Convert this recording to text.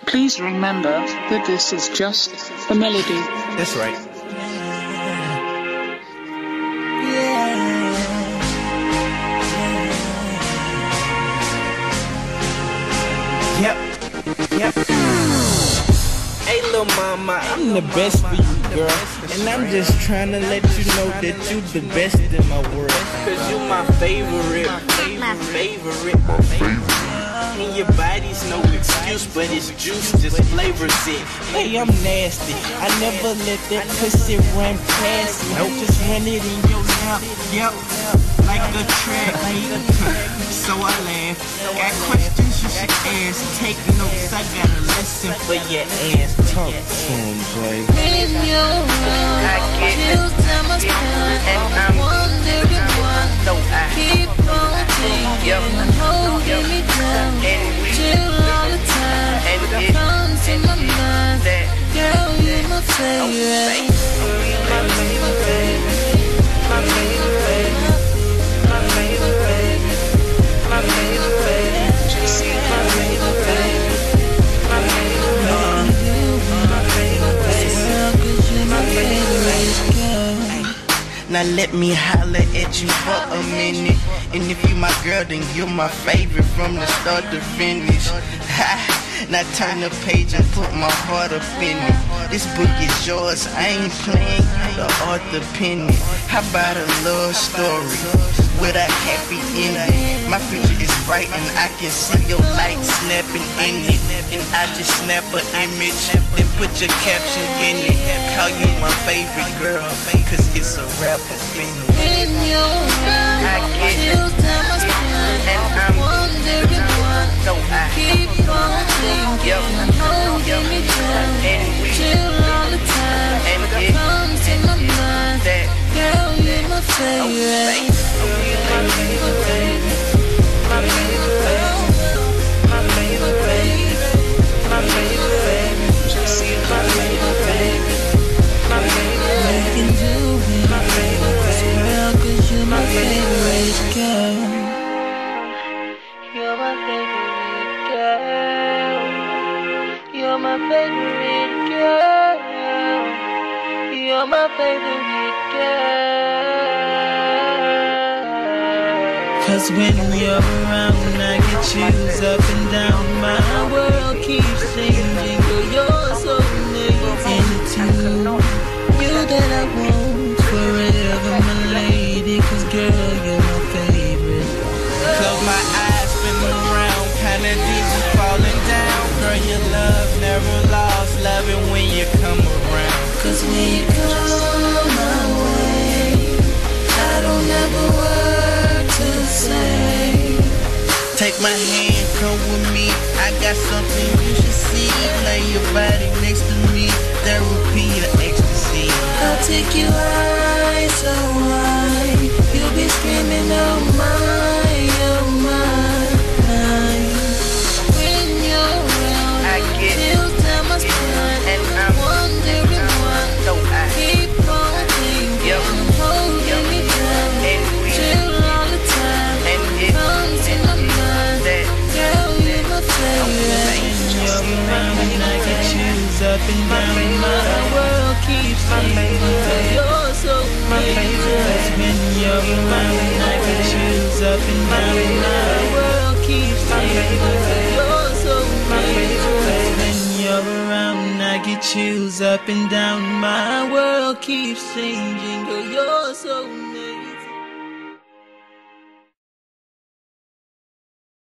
Please remember that this is just a melody. That's right. Yep. Hey, little mama, I'm the best for you, girl. And I'm just trying to let you know that you the best in my world. Cause you my favorite. And your body's no excuse, but it's juice, just flavors it. Hey, I'm nasty. I never let that pussy run past me. Just run it in your mouth. Yep. Like a track meet. So I laugh. Got questions you should ask. Take notes, I got a lesson for your ass. Talk to him, baby. In your room, till time is done. I'm wondering why. Keep on thinking, holding me down. Chill all the time. Comes in my mind. Girl, you're my favorite. My favorite. My favorite. My favorite. My favorite. Now let me holler at you for a minute. And if you my girl, then you're my favorite from the start to finish. Ha! Now turn the page and put my heart up in it. This book is yours, I ain't playing, the author pen it. How about a love story with a happy ending? My future is bright and I can see your light snapping in it. And I just snap an image, then put your caption in it. Call you my favorite girl, cause it's a rapper thing. In your room, till time is done. And I'm wondering why. Keep on thinking, holding me down. Chill all the time. Comes in my mind. Girl, you're my favorite. My favorite. My favorite. My favorite. My favorite. My favorite. My favorite. You can do it, my favorite girl, cause you're my favorite girl. You're my favorite girl. You're my favorite girl. You're my favorite girl. Cause when you're around, I get chills up and down. My world keeps changing, girl, you're so amazing too. You that I want forever, my lady. Cause girl, you're my favorite. Close my eyes, spin around, kinda dizzy, falling down. Girl, your love never lost, love it when you come around. Cause when you come my way, I don't ever work to say. Take my hand, come with me, I got something you should see. Lay your body next to me, therapy or ecstasy. I'll take you high, so high. You'll be screaming, oh my, oh my. When you're around, till time is done. And I'm wondering why. Keep on thinking, holding me down. Chill all the time. Comes in my mind. Girl, you're my favorite. When you're around and I get chills up and down, my world keeps changing. You're so amazing. When you're around and I get chills up and down, my world keeps changing. You're so amazing. When you're around, I get chills up and down. My world keeps changing. Girl, you're so amazing.